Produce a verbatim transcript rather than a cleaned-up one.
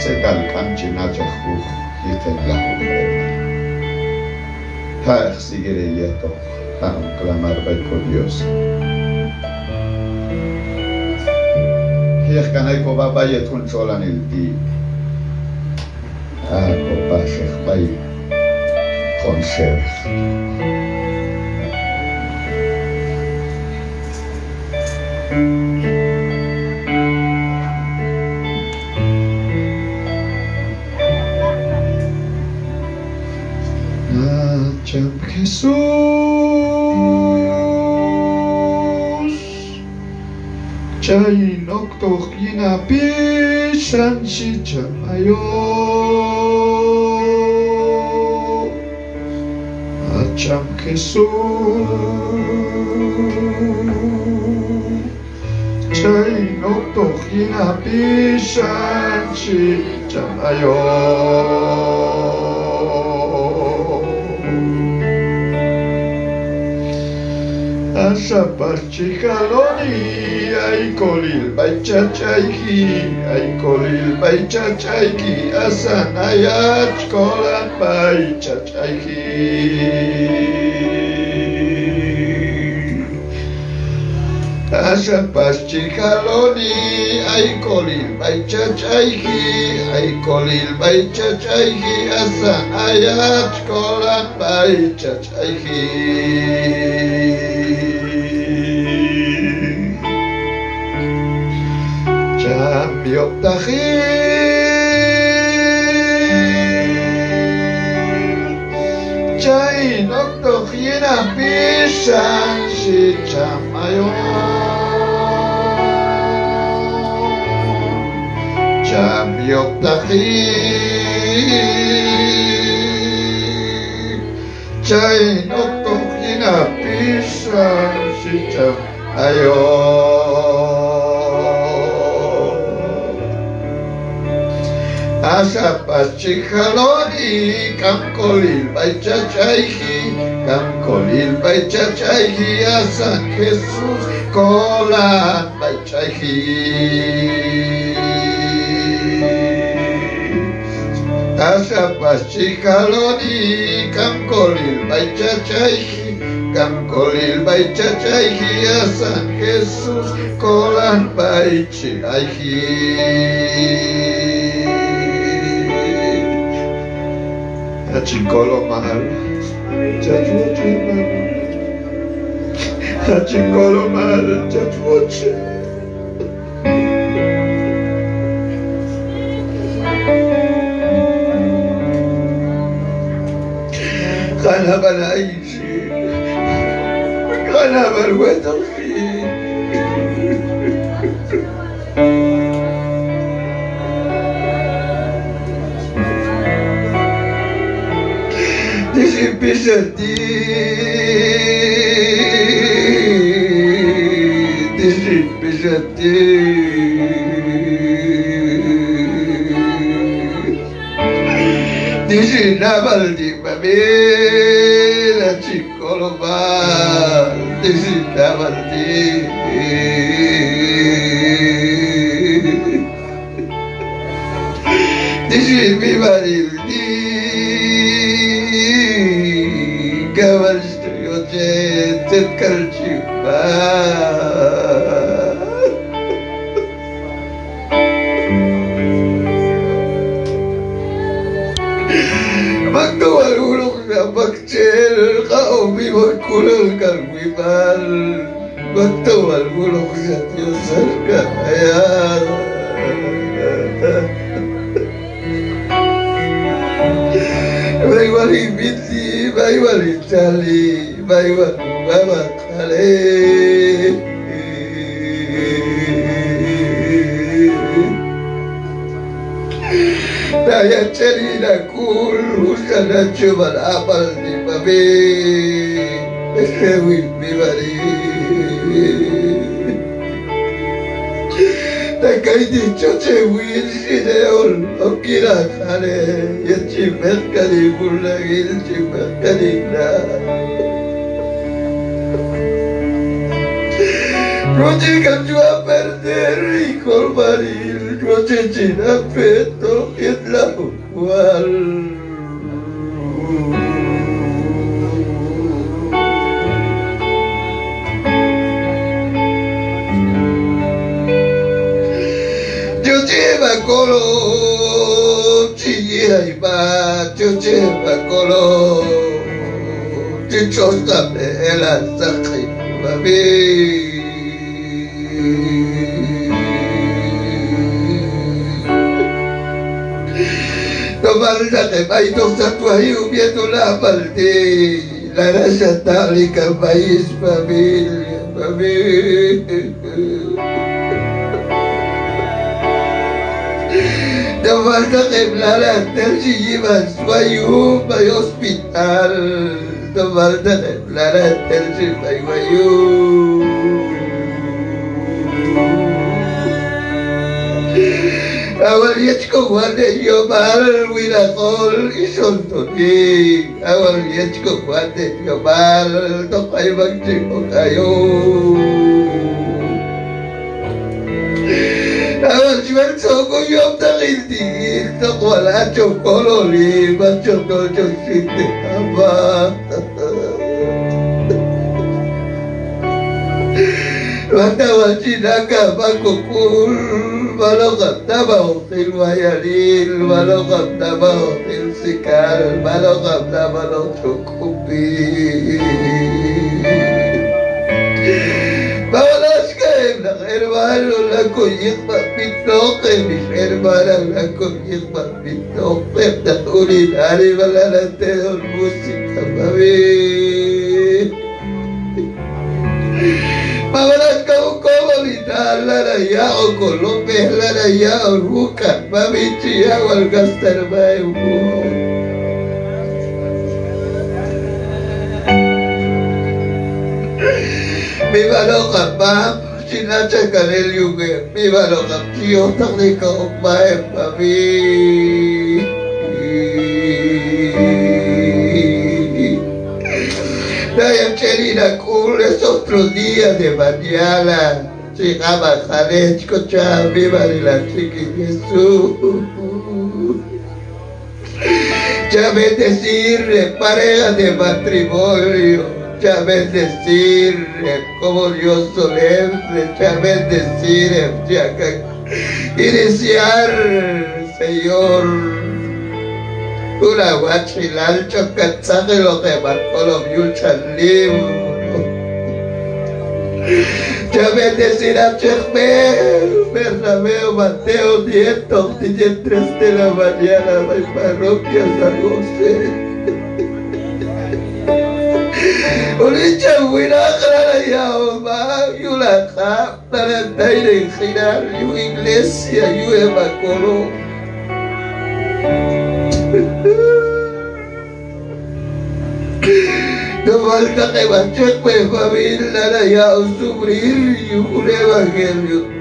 Tzedal kanchina chahu yiten lahu. Ha exigere yeto, ha clamar baiko Dios. Hiech kanay ko babayet hun cholan ilti. Ha ko pasech bay konserv. Cham Jesus Chay noktoh yina pishan shi chamayo Cham Jesus Chay noktoh yina pishan shi chamayo Asa parchikaloni ay kolil bay chachayki ay kolil bay chachayki asa nayach kolan bay chachayki Asa parchikaloni ay kolil bay chachayki ay kolil bay chachayki asa nayach kolan bay chachayki Yop tahir Chay noktoh yina pishan shi chamayo Cham yop tahir Chay noktoh yina pishan shi chamayo Asa paschikaloni kam kolil bay chachayki kam kolil bay chachayki asa Jesus kolan bay chayki Asa paschikaloni kam kolil bay chachayki kam kolil bay chachayki asa Jesus kolan bay chayki Achikolo mahal, chachuoche hermano. Achikolo mahal, chachuoche. Kana banaishi, kana barwetashi. Dishipishati, dishipishati. Dishinabaldi babela chikoloma, dishinabaldi. Dishimibaldi. Gavashtu yoche tetkalchi ba Magdo alulok na magchel kaobi magkulal kalwimal Magdo alulok sa Diyos ang kahayan May walibiti May walitali, may walumamakali Daya cerita kul, usana cuma apal di babi Dewi bibari Takai di coce win sineol, okira kare Yachi merkali bulagil, yachi merkali na Roti kan jua perder y colmaril Rosechina peto en la cual. Yo lleva colo, chilla y va, yo lleva colo, chichosta me la saque, mami. Tomarla de baito satuayu viendo la parte, la raza tálica país, familia, familia. Tomarla de blara, terci lleva suayu, vai hospital. Tomarla de blara, terci vai guayu. Awal yachko wade yobal wirakol isontoni. Awal yachko wade yobal tokay magchiko kayo. Awal jiwan soko yom takiltigil tokwala chokololi machoko chosite aba. Watawal chinaka bakukul. Walau qaddabahu fil wayalil, walau qaddabahu fil sikal, walau qaddabahu cukupi. Bawalas kaim na khairwalo lako yikmat bitoke, bishirwala lako yikmat bitoke, tatulin ari walalate ul musika babi. Bawalas kau kau lidah lara ya okolo behlara ya ruka babici ya wal gastar bayu. Viva lo kapam sinacha kanel yuge viva lo kapio takni kau bae babi. Daya cherina cool es otro día de mañana. Llegaba Jalech, cocha, viva de la chiqui Jesús. Ya bendecirle, pareja de matrimonio. Ya bendecirle, como Dios solemne. Ya bendecirle, ya iniciar, Señor. Una guachilal chocatzaje lo que marcó los yuchas libros. Ya bendecirá Chejmel, Bernabéu, Mateo, Nieto, tres de la mañana, mi parroquia San José. Ulicha huira clara ya oma, yu la ja, para taire girar, yu iglesia, yu evacolo. No falta que Bachek me familia ya sufrir y un evangelio.